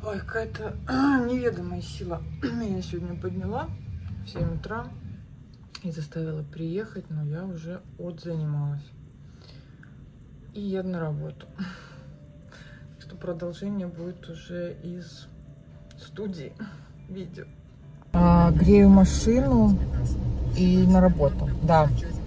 Ой, какая-то неведомая сила меня сегодня подняла в 7 утра и заставила приехать, но я уже отзанималась. И еду на работу. Что продолжение будет уже из студии видео. Грею машину и на работу, да.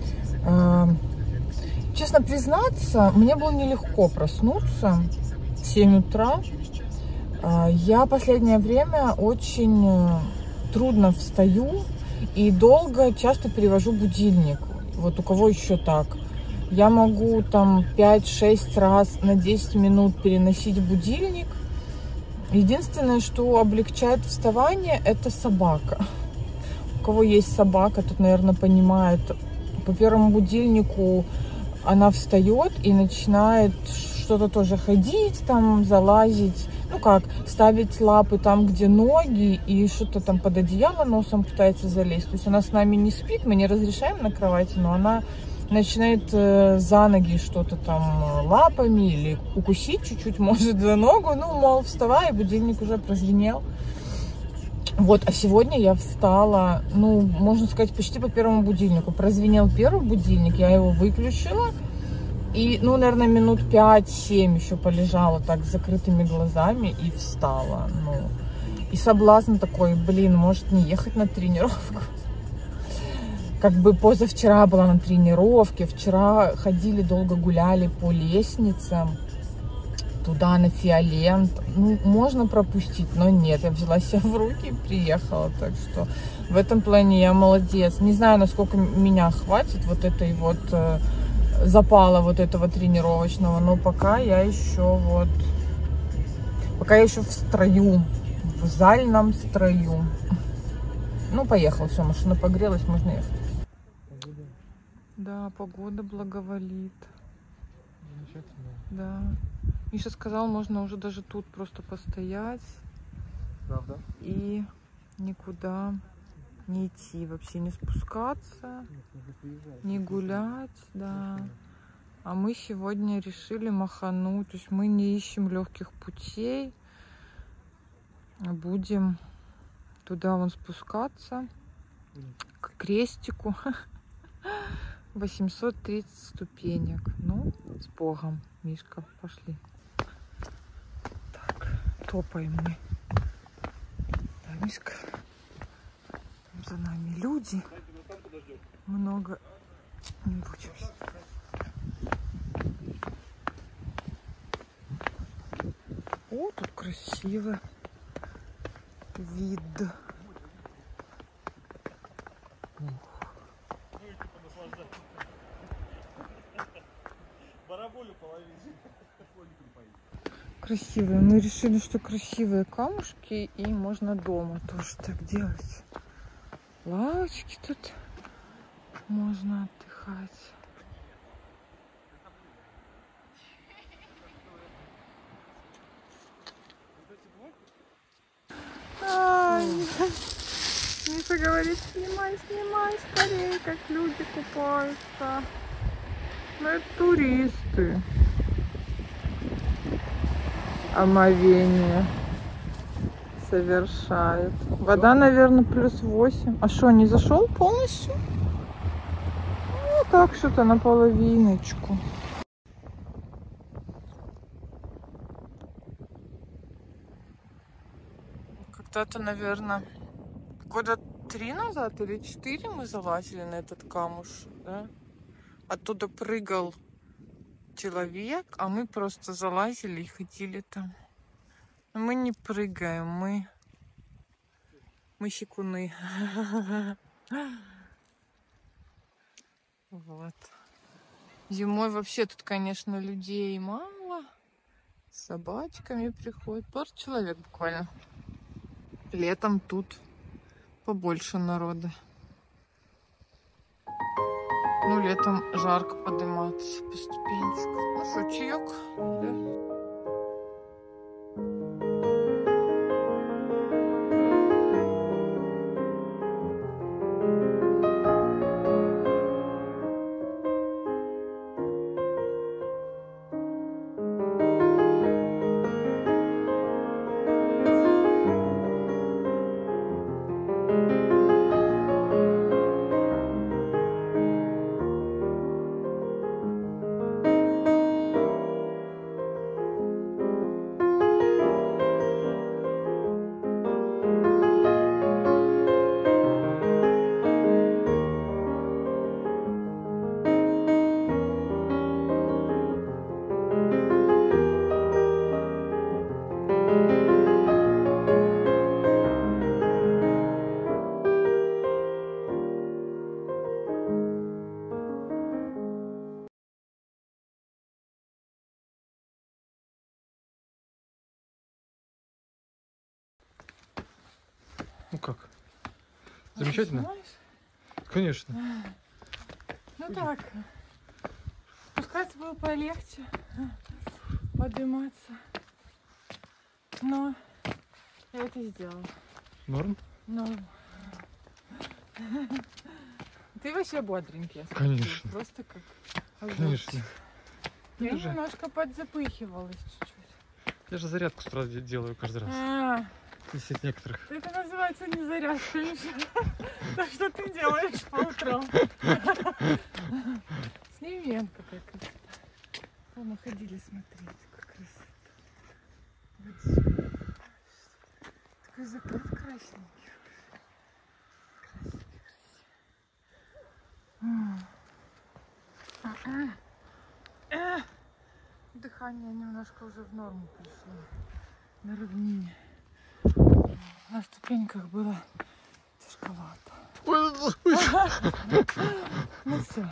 Честно признаться, мне было нелегко проснуться в 7 утра. Я последнее время очень трудно встаю и долго, часто перевожу будильник. Вот у кого еще так. Я могу там 5-6 раз на 10 минут переносить будильник. Единственное, что облегчает вставание, это собака. У кого есть собака, тут, наверное, понимает. По первому будильнику она встает и начинает что-то тоже ходить, там залазить, ну как, ставить лапы там, где ноги, и что-то там под одеяло носом пытается залезть. То есть она с нами не спит, мы не разрешаем на кровати, но она начинает за ноги что-то там лапами или укусить чуть-чуть, может, за ногу. Ну, мол, вставай, будильник уже прозвенел. Вот, а сегодня я встала, ну, можно сказать, почти по первому будильнику. Прозвенел первый будильник, я его выключила. И, ну, наверное, минут 5-7 еще полежала так с закрытыми глазами и встала. Ну, и соблазн такой, блин, может не ехать на тренировку. Как бы позавчера была на тренировке, вчера ходили, долго гуляли по лестницам, туда на Фиолент. Ну, можно пропустить, но нет, я взяла себя в руки и приехала. Так что в этом плане я молодец. Не знаю, насколько меня хватит вот этой вот запала вот этого тренировочного, но пока я еще вот, пока я еще в строю, в зальном строю. Ну, поехала, все, машина погрелась, можно ехать. Да, погода благоволит. Замечательно. Да. Миша сказал, можно уже даже тут просто постоять. Правда? И никуда не идти, вообще не спускаться, не гулять, да. А мы сегодня решили махануть, то есть мы не ищем легких путей, будем туда вон спускаться, к крестику, 830 ступенек. Ну, с Богом, Мишка, пошли. Так, топаем мы. Да, Мишка. За нами люди. Много не будем. О, тут красиво. Вид. Красивые. Мы решили, что красивые камушки, и можно дома тоже так делать. Лавочки тут можно отдыхать. Ай, Миша говорит, снимай, снимай скорее, как люди купаются. Ну, это туристы. Омовение совершает. Вода, наверное, +8. А что, не зашел полностью? Ну, так что-то наполовиночку. Когда-то, наверное, года 3 назад или 4 мы залазили на этот камушек, да? Оттуда прыгал человек, а мы просто залазили и ходили там. Но мы не прыгаем, мы щекуны. Вот. Зимой вообще тут, конечно, людей мало. С собачками приходят. Пару человек буквально. Летом тут побольше народа. Ну, летом жарко подниматься по ступенечкам. Ну что, чаек? Да? Ну как? Замечательно? Понимаешь? Конечно. Ну так. Спускаться было полегче. Подниматься. Но я это сделала. Норм? Ну. Ты вообще бодренький. Я смотрю. Конечно. Просто как Конечно. Я Я же- немножко подзапыхивалась чуть-чуть. Я же зарядку с утра делаю каждый раз. А, Если от некоторых. это называется не зарядка, Миша. Так что ты делаешь по утрам. Сними, какая красота. Мы ходили смотреть, как красота. Вот здесь. Такой закат красненький. Красивый, красивый. Дыхание немножко уже в норму пришло. На равнине. На ступеньках было тяжковато. Ну все.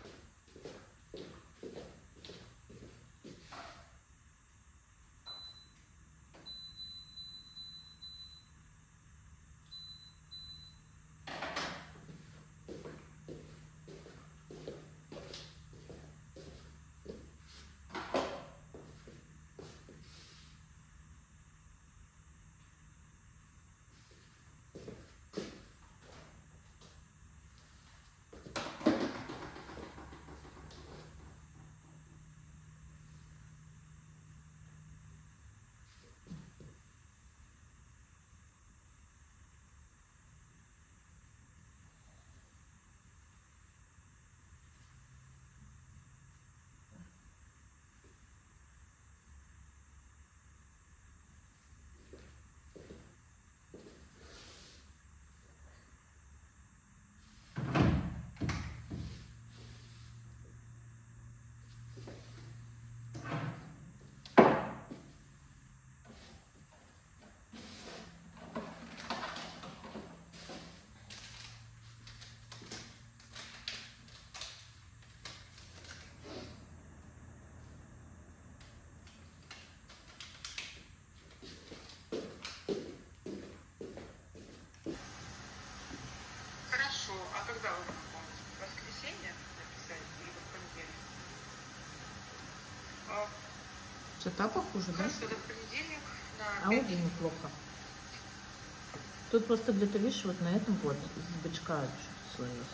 Хорошо. А когда вы знакомитесь? В воскресенье написать или в понедельник? Что-то похуже, да? Хорошо, до понедельник на А уже неплохо. Тут просто где-то, видишь, вот на этом вот из бычка слоилось.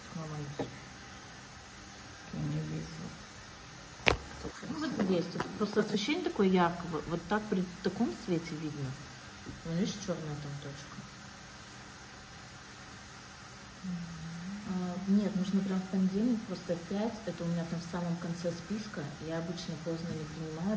Я не вижу. Ну вот здесь. Тут просто освещение такое яркое. Вот так при таком свете видно. Ну, видишь, черная там точка. Нет, нужно прям в понедельник, просто опять, это у меня там в самом конце списка, я обычно поздно не принимаю.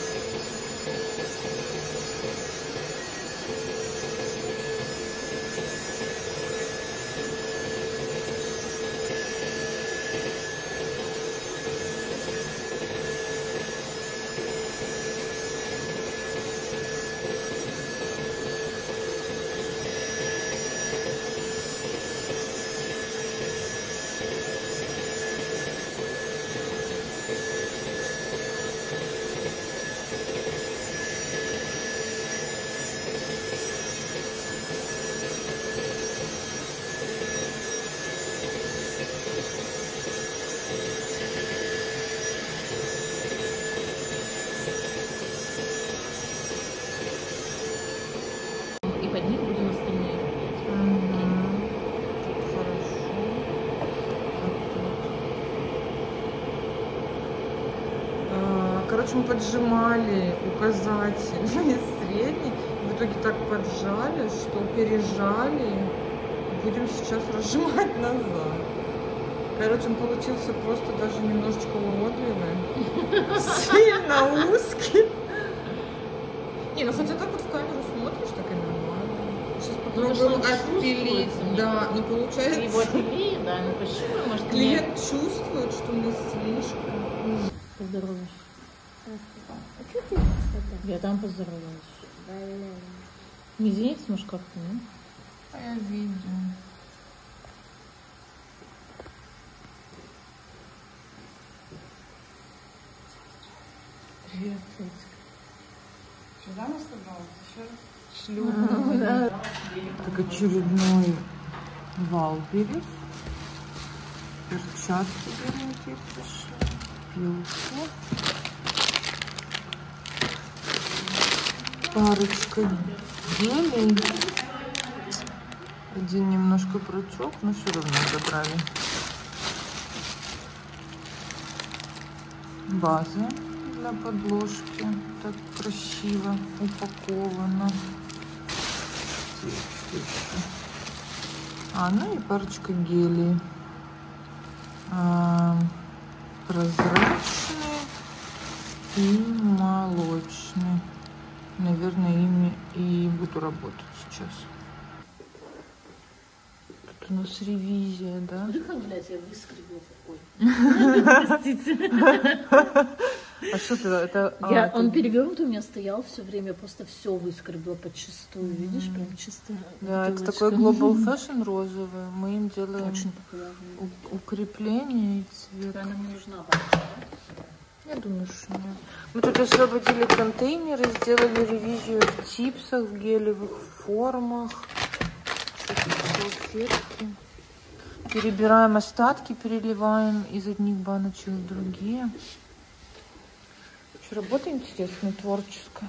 Под них будем остальные Короче, мы поджимали указатель и средний. В итоге так поджали, что пережали. Будем сейчас разжимать назад. Короче, он получился просто даже немножечко уродливый. Сильно узкий. Не, ну хотя так вот в камеру смотришь, так и нормально. Сейчас попробуем отпилить. Да, но получается... Его отпили, да, ну почему, может, Клиент чувствует, что мы слишком... Поздороваюсь. А что ты сказал? Я там поздоровалась. Не извините, может, как-то, ну? А я видел. Привет, Федька. Сюда мы собрались? Еще раз? шлюпка. Так, очередной валберес. Перчатки беленькие пришли. Пилку. Парочка гелей. Один немножко протек, но все равно забрали. База для подложки. Так красиво упакована. Ну и парочка гелей. Прозрачный и молочный. Наверное, ими и буду работать сейчас. Тут у нас ревизия, да? Смотри, как, блядь, я выскребла какой. Простите. А что это? Он перевернут у меня стоял все время, просто все выскребла подчистую. Видишь, прям чисто. Да, это такой Global Fashion розовый. Мы им делаем очень популярный. Укрепление и цвет. Она мне нужна. Я думаю, что нет. Мы тут освободили контейнеры, сделали ревизию в чипсах, в гелевых формах. Салфетки. Перебираем остатки, переливаем из одних баночек в другие. Работа интересная, творческая.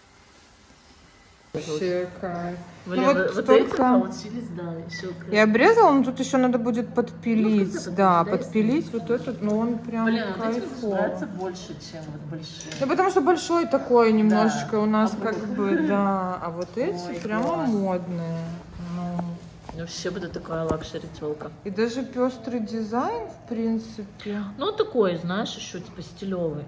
Вообще кайф. Блин, вот эти получились, да, еще. Я обрезала, но тут еще надо будет подпилить. Ну, да, подпилить вот этот, но он прям кайфовый. Нравится больше, чем вот большие. Ну, потому что большой такой немножечко у нас а как бы, да. А вот эти прямо модные. Вообще будет такая лакшери телка. И даже пестрый дизайн, в принципе. Ну, такой, знаешь, еще типа стилевый.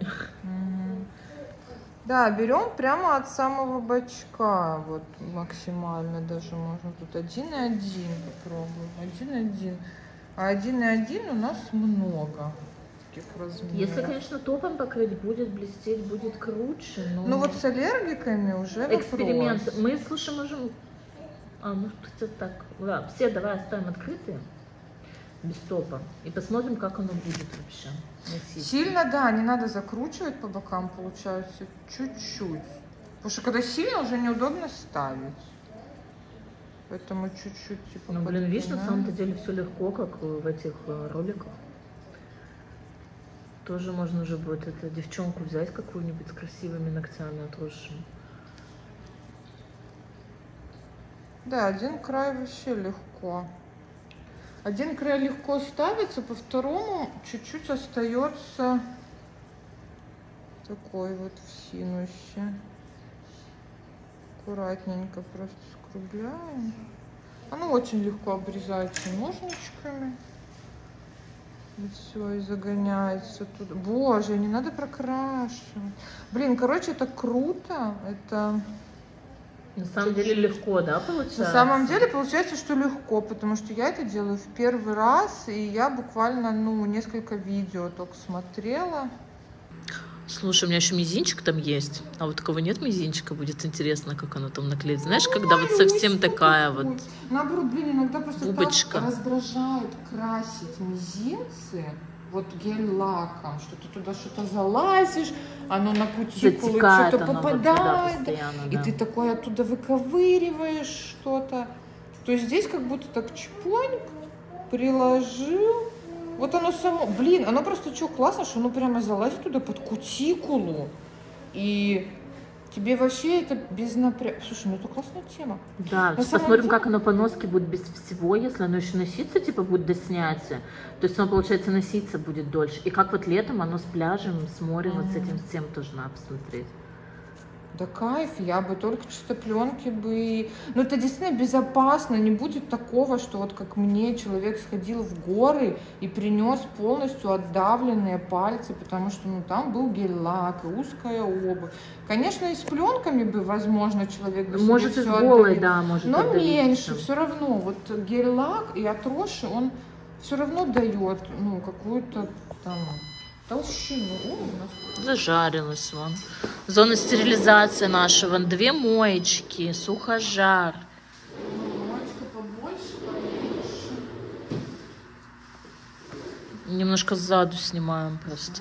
Да, берем прямо от самого бочка, вот максимально даже можно. Тут 1,1 попробуем, 1,1. А 1,1 у нас много таких размеров. Если, конечно, топом покрыть, будет блестеть, будет круче. Но... Ну вот с аллергиками уже эксперимент. вопрос. Мы, слушай, можем... может, кстати, так. Да, все давай оставим открытые, без топа, и посмотрим, как оно будет вообще носить. Сильно, да, не надо закручивать по бокам, получается, чуть-чуть. Потому что когда сильно, уже неудобно ставить. Поэтому чуть-чуть типа. Ну, блин, видишь, на самом-то деле все легко, как в этих роликах. Тоже можно уже будет эту девчонку взять какую-нибудь с красивыми ногтями отросшими. Да, один край вообще легко. Один край легко ставится, по второму чуть-чуть остается такой вот всинущий. Аккуратненько просто скругляем. Оно очень легко обрезается ножничками. И все, и загоняется туда. Боже, не надо прокрашивать. Блин, короче, это круто. Это... На самом деле легко, да, получается? На самом деле получается, что легко, потому что я это делаю в первый раз, и я буквально, несколько видео только смотрела. Слушай, у меня еще мизинчик там есть, а вот такого нет мизинчика, будет интересно, как оно там наклеить. Знаешь, когда вот совсем такая вот наоборот, блин, иногда просто губочка. так раздражает красить мизинцы. Вот гель-лаком, что ты туда что-то залазишь, оно на кутикулу что-то попадает, вот и ты такое оттуда выковыриваешь что-то. То есть здесь как будто так чпоньк, приложил, вот оно само, блин, оно просто что классно, что оно прямо залазит туда под кутикулу, и тебе вообще это без напряга. Слушай, это классная тема. Да, посмотрим, как оно по носке будет без всего, если оно еще носиться, типа, будет до снятия. То есть оно, получается, носиться будет дольше. И как вот летом оно с пляжем, с морем, вот с этим всем тоже надо посмотреть. Да кайф, я бы только чистопленки бы... Ну, это действительно безопасно, не будет такого, что вот как мне человек сходил в горы и принес полностью отдавленные пальцы, потому что, там был гель-лак и узкая обувь. Конечно, и с пленками бы, возможно, человек бы может, и с голой, да, может. Но меньше, все равно. Вот гель-лак и отросший, он все равно дает, какую-то там... толщину. Зажарилась вон. Зона стерилизации наша. Вон 2 моечки, сухожар. Моечка побольше, поменьше. Немножко сзаду снимаем просто.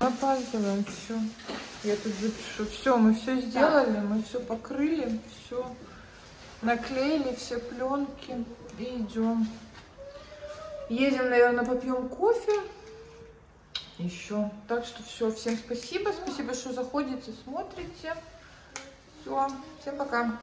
Опаздываем, все. Я тут запишу. Все, мы все сделали, мы все покрыли, все наклеили, все пленки и идем. Едем, наверное, попьем кофе. Еще. Так что все, всем спасибо. Спасибо, что заходите, смотрите. Все, всем пока.